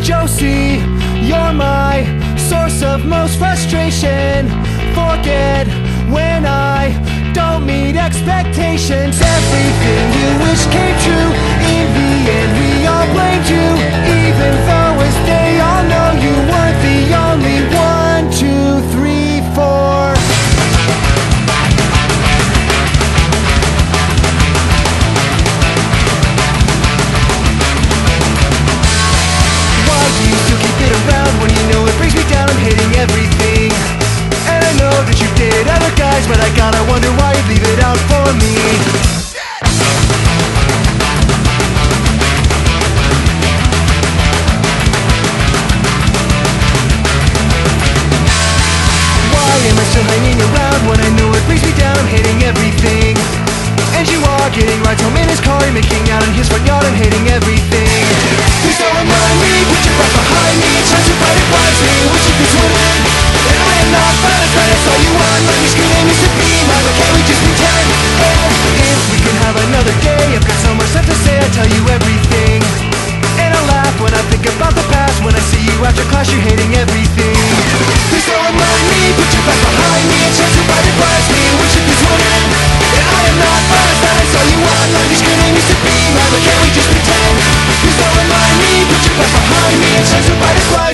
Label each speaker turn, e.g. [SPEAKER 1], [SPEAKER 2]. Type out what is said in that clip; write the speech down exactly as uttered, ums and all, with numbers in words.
[SPEAKER 1] Josie, you're my source of most frustration. Forget when I don't meet expectations. Everything you wish came true. In the end, we all blamed you, even though as they all know you weren't the only one. Two, three, four. Why do you still keep it around when you know it brings me down? I'm hating everything. And I know that you dated other guys, but I gotta wonder why you leave it out for me. Why am I still hanging around when I know it brings me down? I'm hating everything. And you are getting rides home in his car, you're making out in his front yard. I'm hating everything. Please don't remind me, put your butt behind me, try to fight it wisely, wish you could swim in. And I am not fine, I try to tell you on, but you're screaming used to be mine, but can't we just pretend? And if we can have another day, I've got so much stuff to say, I tell you everything. And I laugh when I think about the past, when I see you after class, you're hating everything. Please don't remind me, put your back behind me, and try to fight it wisely, wish you could swim in. And I am not fine, I try to tell you on, but you're screaming used to be mine, but can't we just pretend? Please don't remind me, put your back behind me, and try to fight it wisely.